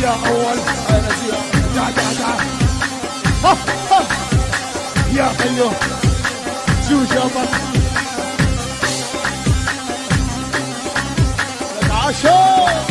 يا اول انا تعال تعال تعال ها ها يا حلو شو جابك تعال شو